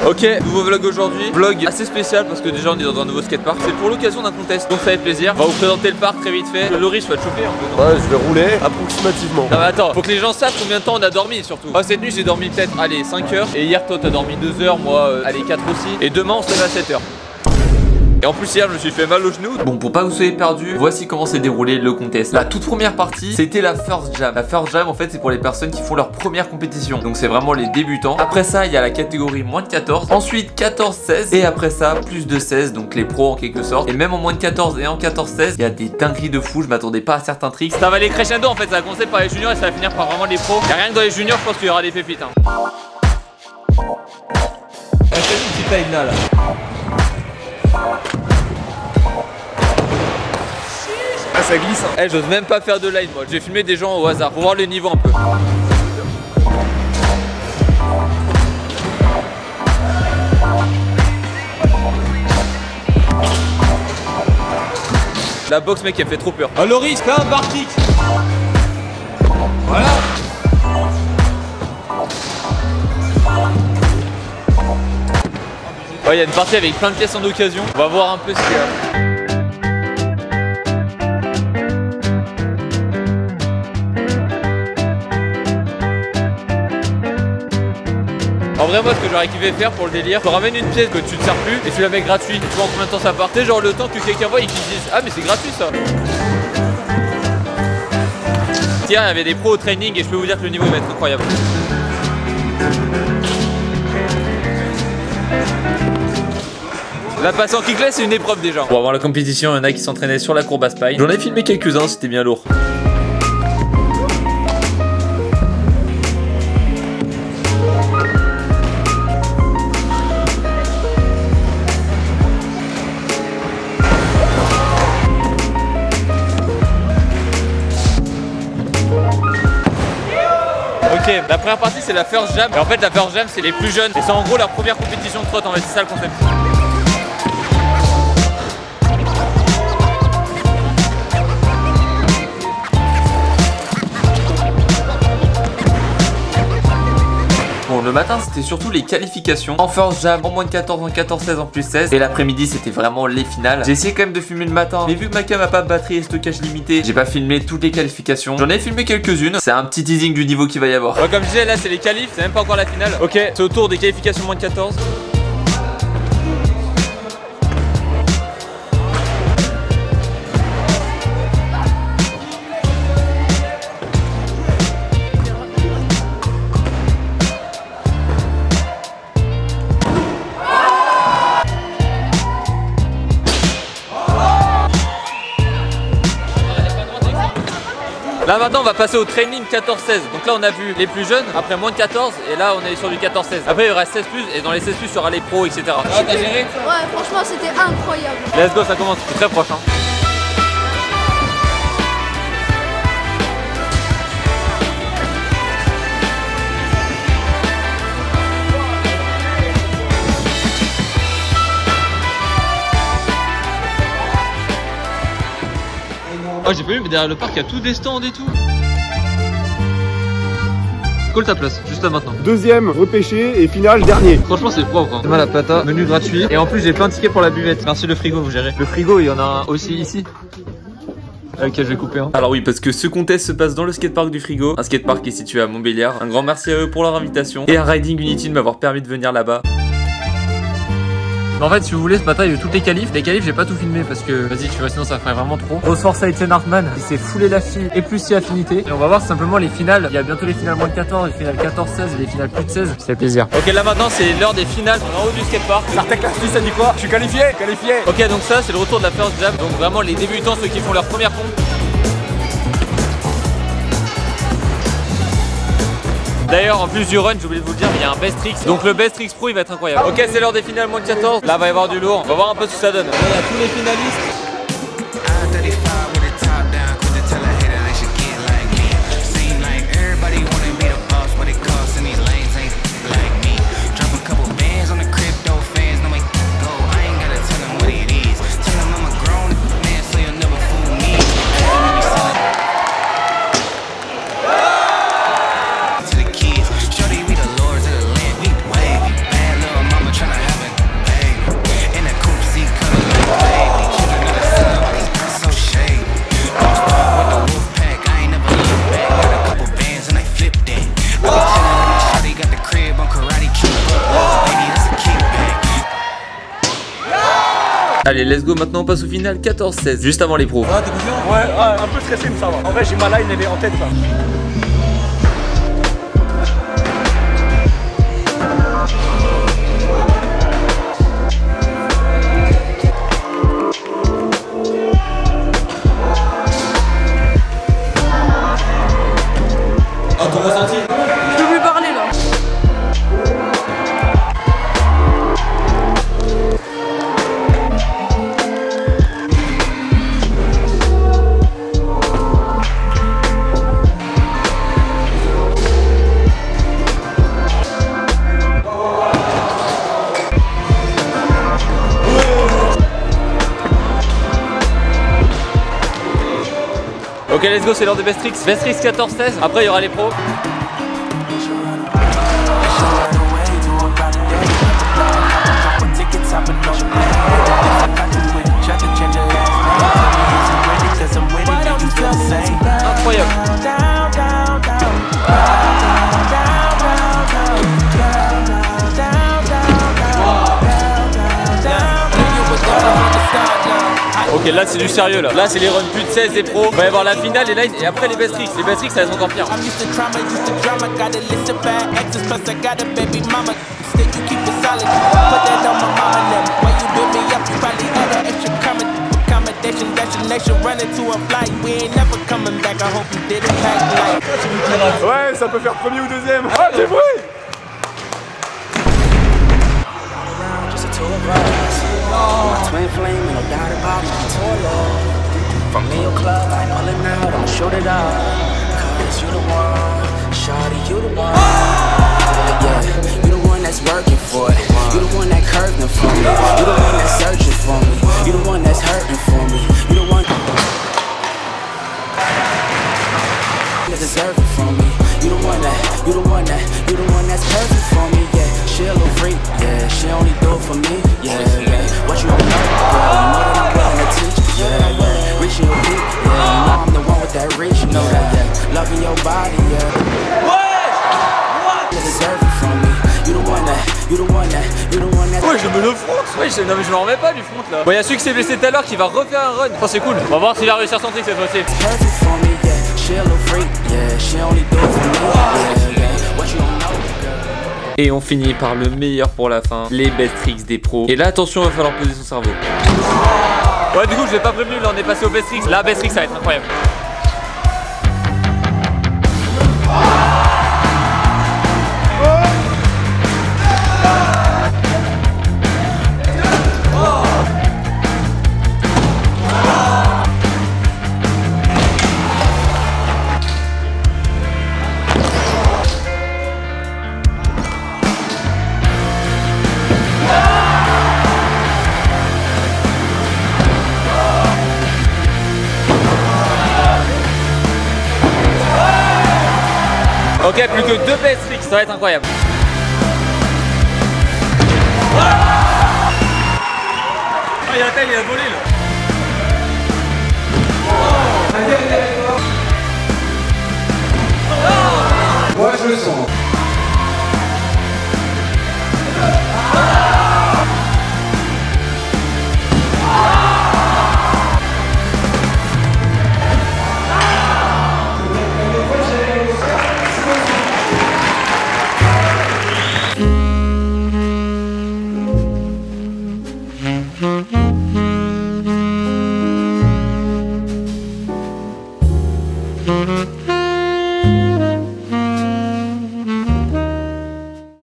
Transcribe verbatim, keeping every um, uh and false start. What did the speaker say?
Ok, nouveau vlog aujourd'hui. Vlog assez spécial parce que déjà on est dans un nouveau skatepark. C'est pour l'occasion d'un contest, donc ça fait plaisir. On va vous présenter le parc très vite fait. Loris, tu vas te choper un peu, non? Ouais, je vais rouler approximativement. Non mais attends, faut que les gens sachent combien de temps on a dormi surtout. Moi cette nuit j'ai dormi peut-être, allez, cinq heures. Et hier toi t'as dormi deux heures, moi euh, allez quatre aussi. Et demain on se lève à sept heures. Et en plus hier je me suis fait mal au genou. Bon, pour pas que vous soyez perdus, voici comment s'est déroulé le contest. La toute première partie c'était la first jam. La first jam en fait c'est pour les personnes qui font leur première compétition. Donc c'est vraiment les débutants. Après ça il y a la catégorie moins de quatorze. Ensuite quatorze seize. Et après ça plus de seize. Donc les pros en quelque sorte. Et même en moins de quatorze et en quatorze seize il y a des dingueries de fou. Je m'attendais pas à certains tricks. Ça va aller crescendo en fait. Ça va commencer par les juniors et ça va finir par vraiment les pros. Et rien que dans les juniors je pense qu'il y aura des pépites hein. Ah, c'est une petite line là là. Ah, ça glisse hein. Eh, hey, j'ose même pas faire de line moi. J'ai filmé des gens au hasard pour voir le niveau un peu. La boxe mec elle fait trop peur. Oh Loris, fais un bar kick. Voilà. Ouais, il y a une partie avec plein de pièces en occasion. On va voir un peu ce qu'il y a. En vrai moi ce que j'aurais kiffé faire pour le délire, tu ramènes une pièce que tu ne sers plus et tu la mets gratuit. Tu vois en combien de temps ça part. Tu sais genre le temps que quelqu'un voit et qu'il se dise ah mais c'est gratuit ça. Hier il y avait des pros au training et je peux vous dire que le niveau va être incroyable. La passe en kickless c'est une épreuve déjà. Pour avoir la compétition, il y en a qui s'entraînaient sur la courbe à spine. J'en ai filmé quelques-uns, c'était bien lourd. Ok, la première partie c'est la first jam. Et en fait la first jam c'est les plus jeunes. Et c'est en gros leur première compétition de trotte en fait, c'est ça le concept. Bon, le matin c'était surtout les qualifications en first jam, en moins de quatorze, en quatorze seize, en plus seize. Et l'après-midi c'était vraiment les finales. J'ai essayé quand même de filmer le matin, mais vu que ma cam a pas de batterie et stockage limité, j'ai pas filmé toutes les qualifications. J'en ai filmé quelques-unes. C'est un petit teasing du niveau qu'il va y avoir. Ouais, comme je disais là c'est les qualifs, c'est même pas encore la finale. Ok, c'est au tour des qualifications moins de quatorze. Là maintenant on va passer au training quatorze seize. Donc là on a vu les plus jeunes, après moins de quatorze. Et là on est sur du quatorze seize. Après il y aura seize plus et dans les seize plus il y aura les pros etc. Ah t'as géré? Ouais franchement c'était incroyable. Let's go, ça commence, c'est très proche hein. Oh j'ai pas vu mais derrière le parc il y a tout des stands et tout. Colle ta place, juste là maintenant. Deuxième, repêché et finale, dernier. Franchement c'est propre hein. C'est mal la plata, menu gratuit. Et en plus j'ai plein de tickets pour la buvette. Merci le frigo, vous gérez. Le frigo il y en a un aussi ici. Ok je vais couper hein. Alors oui parce que ce contest se passe dans le skatepark du frigo. Un skatepark qui est situé à Montbéliard. Un grand merci à eux pour leur invitation. Et à Riding Unity de m'avoir permis de venir là-bas. Mais en fait si vous voulez ce matin il y a eu toutes les qualifs. Les qualifs j'ai pas tout filmé parce que vas-y tu vois sinon ça ferait vraiment trop. Grosse force à Etienne Hartmann, il s'est foulé la fille et plus si affinité. Et on va voir simplement les finales. Il y a bientôt les finales moins de quatorze, les finales quatorze seize et les finales plus de seize. Ça fait plaisir. Ok là maintenant c'est l'heure des finales. On est en haut du skatepark. Sartek la Suisse, ça dit quoi? Je suis qualifié, qualifié. Ok donc ça c'est le retour de la first jam. Donc vraiment les débutants, ceux qui font leur première pompe. D'ailleurs en plus du run j'ai oublié de vous le dire mais il y a un best tricks. Donc le best tricks pro il va être incroyable. Ok c'est l'heure des finales moins de quatorze. Là va y avoir du lourd. On va voir un peu ce que ça donne. Là il y a tous les finalistes. Allez, let's go, maintenant on passe au final quatorze seize, juste avant les pros. Ah, t'es confiant? Ouais, ah, un peu stressé, mais ça va. En vrai, j'ai ma line, elle est en tête là. Ah, ton ressenti? Je peux plus parler là. Ok, let's go, c'est l'heure de Bestrix. Bestrix quatorze seize, après il y aura les pros. Incroyable. Ok, là c'est du sérieux là. Là c'est les runs plus de seize des pros. Il va y avoir la finale et là et après les Bestrix. Les Bestrix ça va être encore pire. Ouais, ça peut faire premier ou deuxième. Ah, j'ai bruit. Twin flame, ain't no doubt about it, I'm too low. From me, your club, I'm pulling out, I'ma shoot it up. Cause you the one, shawty, you the one. Yeah, yeah, you the one that's working for it. You the one that curving for me. You the one that's searching for me. You the one that's hurting for me. You the one that deserve it from me. You the one that, you the one that, you the one that's perfect for me. Yeah, she a little freak, yeah, she only do it for me. Yeah, yeah, what you don't know, girl, you know that I'm willing to teach. Yeah, yeah, reaching your peak, yeah, you know I'm the one with that reach. You know that, yeah, loving your body, yeah. What? What? You deserve it from me. You the one that, you the one that, you the one that. Ouais, je me le front. Ouais, je... non mais je m'en remets pas du front là. Bon, il y a celui qui s'est blessé tout à l'heure qui va refaire un run. Oh, c'est cool. On va voir s'il va réussir son trick cette fois-ci. Perfect for me, yeah, she a little freak, yeah, she only do it for me. Yeah, yeah, what you don't know. Et on finit par le meilleur pour la fin, les Bestrix des pros. Et là, attention, il va falloir poser son cerveau. Ouais, du coup, je l'ai pas prévenu, là, on est passé au Bestrix. Là, Bestrix, ça va être incroyable. Ok, plus que deux Bestrix, ça va être incroyable. Ah, il y a la taille, il a volé là. Moi je le sens.